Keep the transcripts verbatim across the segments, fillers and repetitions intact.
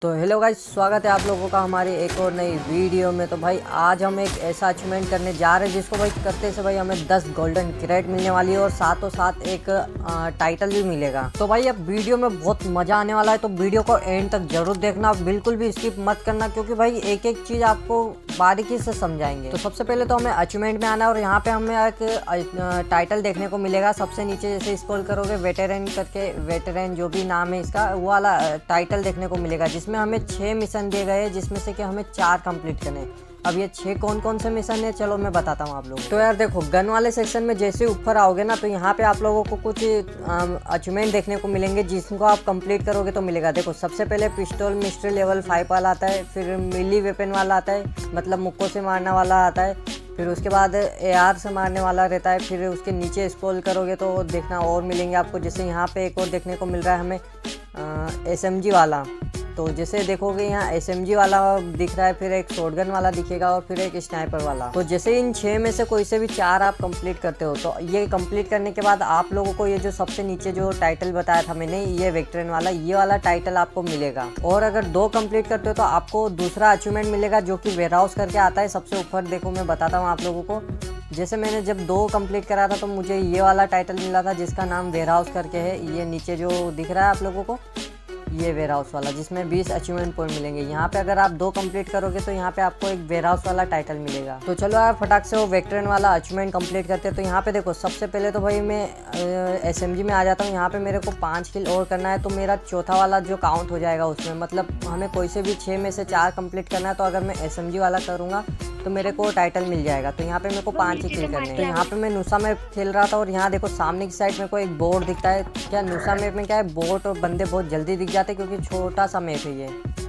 तो hello guys, स्वागत है आप लोगों का हमारी एक और नई वीडियो में। तो भाई आज हम एक ऐसा अचीवमेंट करने जा रहे हैं जिसको भाई करते से भाई हमें दस गोल्डन क्रेट मिलने वाली है और साथों साथ एक आ, टाइटल भी मिलेगा। तो भाई अब वीडियो में बहुत मज़ा आने वाला है, तो वीडियो को एंड तक जरूर देखना, बिल्कुल भी स्किप मत करना, क्योंकि भाई एक एक चीज़ आपको बारीकी से समझाएंगे। तो सबसे पहले तो हमें अचीवमेंट में आना है और यहाँ पे हमें एक टाइटल देखने को मिलेगा। सबसे नीचे जैसे स्क्रॉल करोगे वेटेरन करके, वेटेरन जो भी नाम है इसका, वो वाला टाइटल देखने को मिलेगा, जिसमें हमें छह मिशन दिए गए हैं, जिसमें से कि हमें चार कंप्लीट करने। अब ये छह कौन कौन से मिशन है चलो मैं बताता हूँ आप लोगों को। तो यार देखो, गन वाले सेक्शन में जैसे ऊपर आओगे ना, तो यहाँ पे आप लोगों को कुछ अचीवमेंट देखने को मिलेंगे जिसको आप कंप्लीट करोगे तो मिलेगा। देखो सबसे पहले पिस्टल मिस्ट्री लेवल फाइव वाला आता है, फिर मिली वेपन वाला आता है, मतलब मुक्कों से मारने वाला आता है, फिर उसके बाद ए आर से मारने वाला रहता है। फिर उसके नीचे स्क्रॉल करोगे तो देखना और मिलेंगे आपको। जैसे यहाँ पे एक और देखने को मिल रहा है हमें एस एम जी वाला। तो जैसे देखोगे यहाँ एस एम जी वाला दिख रहा है, फिर एक शॉटगन वाला दिखेगा और फिर एक स्नाइपर वाला। तो जैसे इन छः में से कोई से भी चार आप कंप्लीट करते हो, तो ये कंप्लीट करने के बाद आप लोगों को ये जो सबसे नीचे जो टाइटल बताया था मैंने, ये वेक्टरन वाला, ये वाला टाइटल आपको मिलेगा। और अगर दो कंप्लीट करते हो तो आपको दूसरा अचीवमेंट मिलेगा जो कि वेयर हाउस करके आता है। सबसे ऊपर देखो मैं बताता हूँ आप लोगों को। जैसे मैंने जब दो कंप्लीट करा था तो मुझे ये वाला टाइटल मिला था जिसका नाम वेयर हाउस करके है। ये नीचे जो दिख रहा है आप लोगों को, ये वेयर हाउस वाला, जिसमें बीस अचीवमेंट पॉइंट मिलेंगे। यहाँ पे अगर आप दो कंप्लीट करोगे तो यहाँ पे आपको एक वेयर हाउस वाला टाइटल मिलेगा। तो चलो यार फटाक से वो वेक्टरन वाला अचीवमेंट कंप्लीट करते हैं। तो यहाँ पे देखो सबसे पहले तो भाई मैं एसएमजी में आ जाता हूँ। यहाँ पे मेरे को पाँच किल और करना है, तो मेरा चौथा वाला जो काउंट हो जाएगा उसमें, मतलब हमें कोई से भी छः में से चार कंप्लीट करना है। तो अगर मैं एसएमजी वाला करूँगा तो मेरे को टाइटल मिल जाएगा। तो यहाँ पे मेरे को पांच ही किल करने हैं। तो यहाँ पे मैं नुसा में खेल रहा था और यहाँ देखो सामने की साइड मेरे को एक बोर्ड दिखता है। क्या नुसा मैप में क्या है, बोट और बंदे बहुत जल्दी दिख जाते हैं क्योंकि छोटा सा मैप है ये।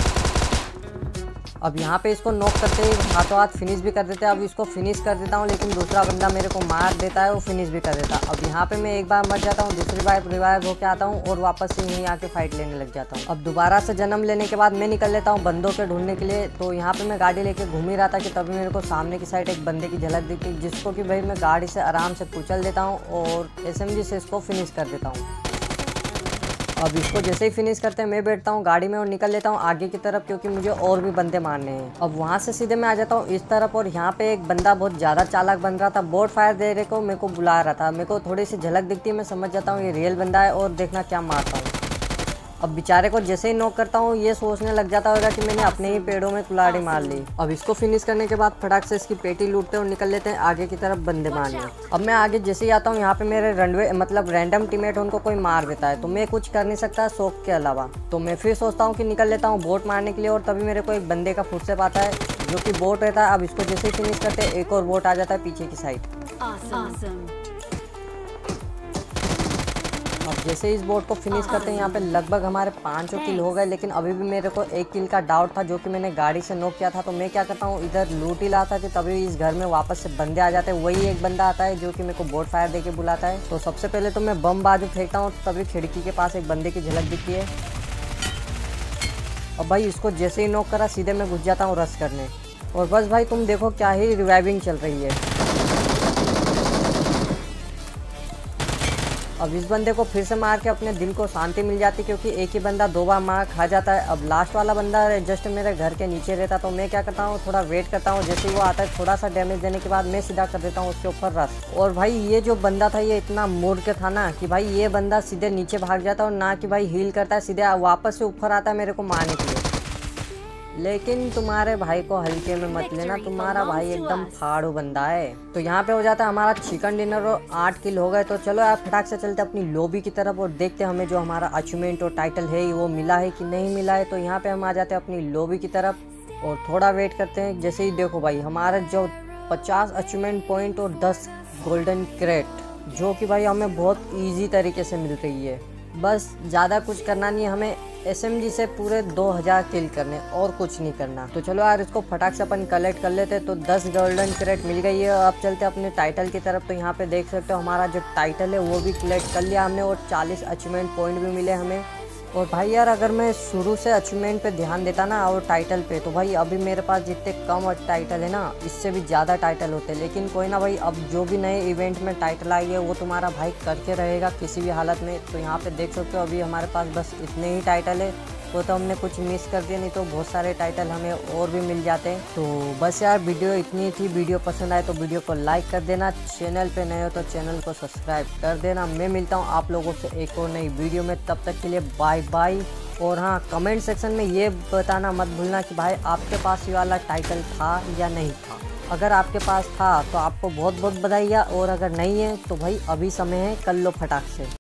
अब यहाँ पे इसको नॉक करते ही हाथों हाथ फिनिश भी कर देते हैं। अब इसको फिनिश कर देता हूँ, लेकिन दूसरा बंदा मेरे को मार देता है, वो फिनिश भी कर देता है। अब यहाँ पे मैं एक बार मर जाता हूँ, दूसरी बार रिवाइव होकर आता हूँ और वापस से यहीं आके फाइट लेने लग जाता हूँ। अब दोबारा से जन्म लेने के बाद मैं निकल लेता हूँ बंदों के ढूंढने के लिए। तो यहाँ पे मैं गाड़ी लेके घूम ही रहा था कि तभी मेरे को सामने की साइड एक बंदे की झलक दिखी, जिसको कि भाई मैं गाड़ी से आराम से कुचल देता हूँ और एस एम जी से इसको फिनिश कर देता हूँ। अब इसको जैसे ही फिनिश करते हैं मैं बैठता हूँ गाड़ी में और निकल लेता हूँ आगे की तरफ, क्योंकि मुझे और भी बंदे मारने हैं। अब वहाँ से सीधे मैं आ जाता हूँ इस तरफ और यहाँ पे एक बंदा बहुत ज़्यादा चालाक बन रहा था, बोट फायर देने को मेरे को बुला रहा था। मेरे को थोड़ी सी झलक दिखती है, मैं समझ जाता हूँ ये रियल बंदा है और देखना क्या मारता हूँ। अब बेचारे को जैसे ही नॉक करता हूँ ये सोचने लग जाता होगा कि मैंने अपने ही पेड़ों में कुल्हाड़ी मार ली। अब इसको फिनिश करने के बाद फटाक से इसकी पेटी लूटते और निकल लेते हैं आगे की तरफ बंदे मारने। अब मैं आगे जैसे ही आता हूँ यहाँ पे मेरे रनवे मतलब रैंडम टीममेट उनको कोई मार देता है, तो मैं कुछ कर नहीं सकता शौक के अलावा। तो मैं फिर सोचता हूँ कि निकल लेता हूँ बोट मारने के लिए, और तभी मेरे को एक बंदे का फुटस्टेप आता है जो कि बोट रहता है। अब इसको जैसे ही फिनिश करते हैं एक और बोट आ जाता है पीछे की साइड। अब जैसे इस बोट को फिनिश करते हैं यहाँ पे लगभग हमारे पाँचों किल हो गए, लेकिन अभी भी मेरे को एक किल का डाउट था जो कि मैंने गाड़ी से नॉक किया था। तो मैं क्या करता हूँ, इधर लूट ही लाता कि तभी इस घर में वापस से बंदे आ जाते हैं। वही एक बंदा आता है जो कि मेरे को बोट फायर देके बुलाता है। तो सबसे पहले तो मैं बम बाजू फेंकता हूँ, तभी खिड़की के पास एक बंदे की झलक दिखती है। अब भाई इसको जैसे ही नॉक करा सीधे मैं घुस जाता हूँ रश करने, और बस भाई तुम देखो क्या ही रिवाइविंग चल रही है। अब इस बंदे को फिर से मार के अपने दिल को शांति मिल जाती, क्योंकि एक ही बंदा दो बार मार खा जाता है। अब लास्ट वाला बंदा जस्ट मेरे घर के नीचे रहता, तो मैं क्या करता हूँ थोड़ा वेट करता हूँ। जैसे ही वो आता है थोड़ा सा डैमेज देने के बाद मैं सीधा कर देता हूँ उसके ऊपर रश। और भाई ये जो बंदा था ये इतना मूड के था ना कि भाई ये बंदा सीधे नीचे भाग जाता है और ना कि भाई हील करता है, सीधे वापस से ऊपर आता है मेरे को मारने के लिए। लेकिन तुम्हारे भाई को हल्के में मत लेना, तुम्हारा भाई एकदम फाड़ू बंदा है। तो यहाँ पे हो जाता है हमारा चिकन डिनर और आठ किल हो गए। तो चलो यार फटाक से चलते अपनी लॉबी की तरफ और देखते हैं हमें जो हमारा अचीवमेंट और टाइटल है वो मिला है कि नहीं मिला है। तो यहाँ पे हम आ जाते हैं अपनी लॉबी की तरफ और थोड़ा वेट करते हैं। जैसे ही देखो भाई हमारा जो पचास अचीवमेंट पॉइंट और दस गोल्डन क्रेट, जो कि भाई हमें बहुत ईजी तरीके से मिल रही है। बस ज़्यादा कुछ करना नहीं, हमें एसएमजी से पूरे दो हज़ार किल करने और कुछ नहीं करना। तो चलो यार इसको फटाक से अपन कलेक्ट कर लेते। तो दस गोल्डन क्रेट मिल गई है। अब चलते अपने टाइटल की तरफ। तो यहाँ पे देख सकते हो हमारा जो टाइटल है वो भी कलेक्ट कर लिया हमने और चालीस अचीवमेंट पॉइंट भी मिले हमें। और भाई यार अगर मैं शुरू से अचीवमेंट पे ध्यान देता ना और टाइटल पे, तो भाई अभी मेरे पास जितने कम टाइटल है ना इससे भी ज़्यादा टाइटल होते। लेकिन कोई ना भाई, अब जो भी नए इवेंट में टाइटल आई है वो तुम्हारा भाई करके रहेगा किसी भी हालत में। तो यहाँ पे देख सकते हो अभी हमारे पास बस इतने ही टाइटल है वो तो हमने कुछ मिस कर दिया, नहीं तो बहुत सारे टाइटल हमें और भी मिल जाते हैं। तो बस यार वीडियो इतनी थी। वीडियो पसंद आए तो वीडियो को लाइक कर देना, चैनल पे नए हो तो चैनल को सब्सक्राइब कर देना। मैं मिलता हूँ आप लोगों से एक और नई वीडियो में, तब तक के लिए बाय बाय। और हाँ, कमेंट सेक्शन में ये बताना मत भूलना कि भाई आपके पास ये वाला टाइटल था या नहीं था। अगर आपके पास था तो आपको बहुत बहुत बधाई, और अगर नहीं है तो भाई अभी समय है, कर लो फटाक से।